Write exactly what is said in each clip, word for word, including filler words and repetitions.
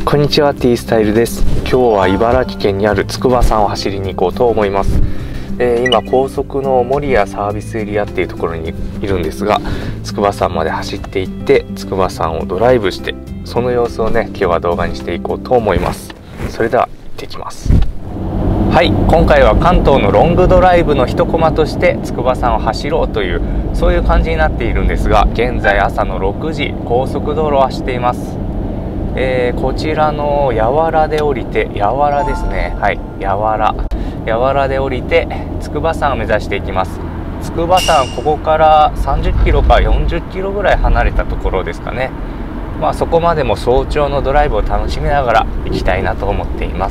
こんにちは、T スタイルです。今日は茨城県にある筑波山を走りに行こうと思います。えー、今高速の守谷サービスエリアっていうところにいるんですが、筑波山まで走っていって筑波山をドライブして、その様子をね今日は動画にしていこうと思います。それでは行ってきます。はい、今回は関東のロングドライブの一コマとして筑波山を走ろうというそういう感じになっているんですが、現在朝のろくじ、高速道路を走っています。えー、こちらの柔原で降りて、柔原ですね、はい、柔原柔原で降りて筑波山を目指していきます。筑波山、ここからさんじゅっキロかよんじゅっキロぐらい離れたところですかね。まあそこまでも早朝のドライブを楽しみながら行きたいなと思っています。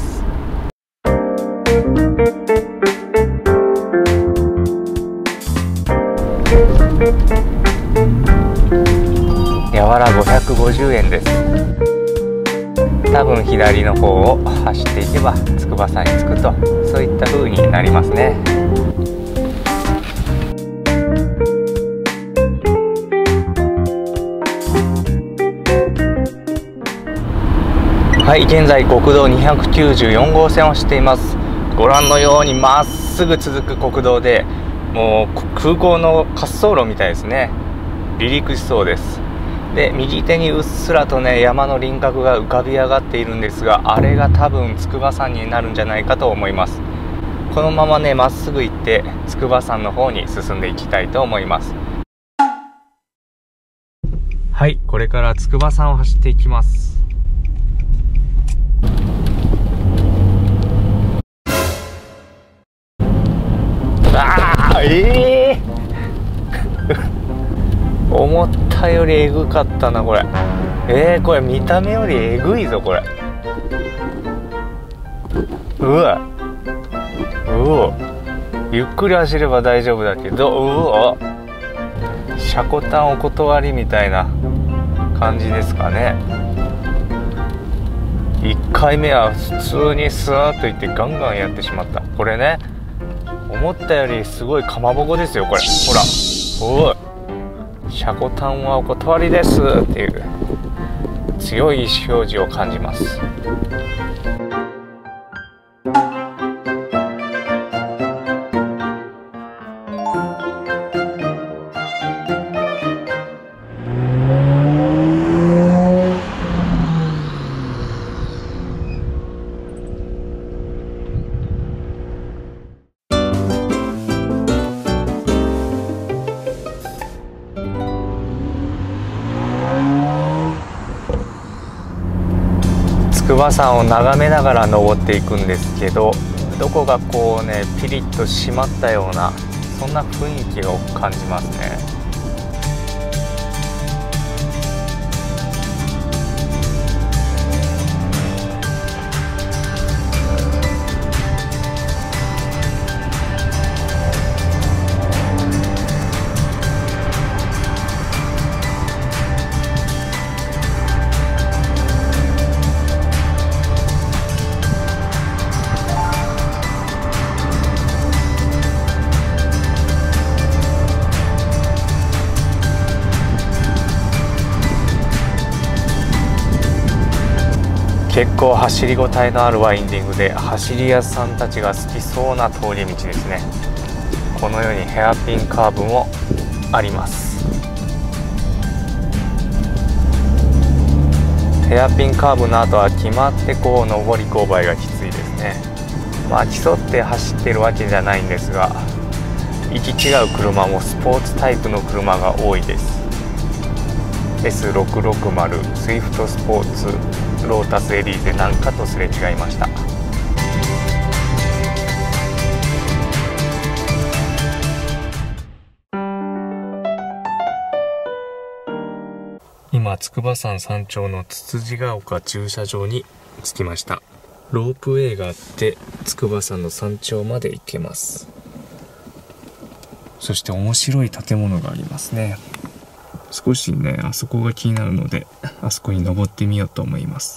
柔原ごひゃくごじゅうえんです。多分左の方を走っていけば筑波山に着くと、そういった風になりますね。はい、現在国道にひゃくきゅうじゅうよんごうせんを走っています。ご覧のようにまっすぐ続く国道で、もう空港の滑走路みたいですね。離陸しそうです。で、右手にうっすらとね山の輪郭が浮かび上がっているんですが、あれが多分筑波山になるんじゃないかと思います。このままねまっすぐ行って筑波山の方に進んでいきたいと思います。はい、これから筑波山を走っていきます。あーえー思ったよりえぐかったなこれ。えー、これ見た目よりえぐいぞこれ。うわうわ、ゆっくり走れば大丈夫だけど、うわシャコタンお断りみたいな感じですかね。いっかいめは普通にスーッといってガンガンやってしまった。これね、思ったよりすごいかまぼこですよこれ。ほら、おい、シャコタンはお断りですっていう強い意思表示を感じます。筑波山を眺めながら登っていくんですけど、どこがこうねピリッと締まったような、そんな雰囲気を感じますね。結構走りごたえのあるワインディングで、走り屋さんたちが好きそうな通り道ですね。このようにヘアピンカーブもあります。ヘアピンカーブの後は決まってこう上り勾配がきついですね。まあ競って走ってるわけじゃないんですが、行き違う車もスポーツタイプの車が多いです。 エスろくろくまる スイフトスポーツロータスエリーゼなんかとすれ違いました。今筑波山山頂のつつじが丘駐車場に着きました。ロープウェイがあって筑波山の山頂まで行けます。そして面白い建物がありますね。少しねあそこが気になるので、あそこに登ってみようと思います。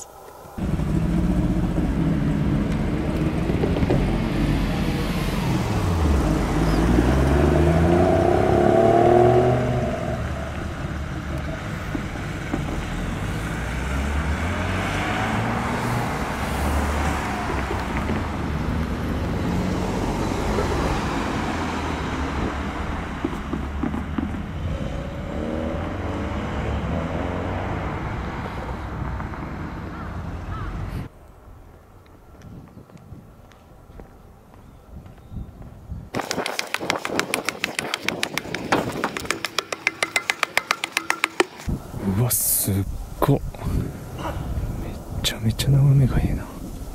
うわ、すっごっ。めちゃめちゃ眺めがいいな。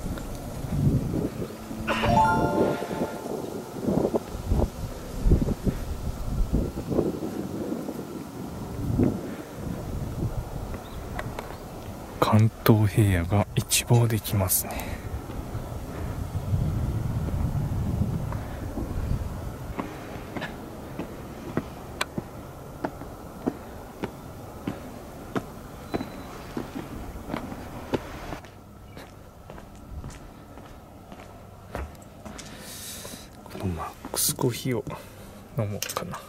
関東平野が一望できますね。このマックスコーヒーを飲もうかな。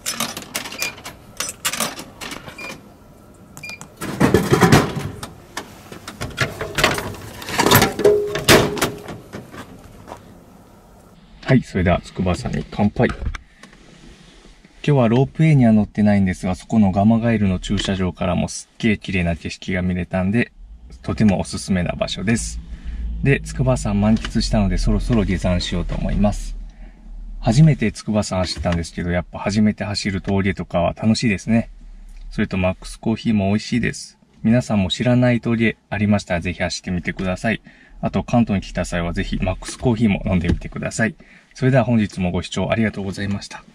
はい、それでは筑波山に乾杯。今日はロープウェイには乗ってないんですが、そこのガマガエルの駐車場からもすっげー綺麗な景色が見れたんで、とてもおすすめな場所です。で、筑波山満喫したのでそろそろ下山しようと思います。初めて筑波山走ったんですけど、やっぱ初めて走る峠とかは楽しいですね。それとマックスコーヒーも美味しいです。皆さんも知らない峠ありましたらぜひ走ってみてください。あと関東に来た際はぜひマックスコーヒーも飲んでみてください。それでは本日もご視聴ありがとうございました。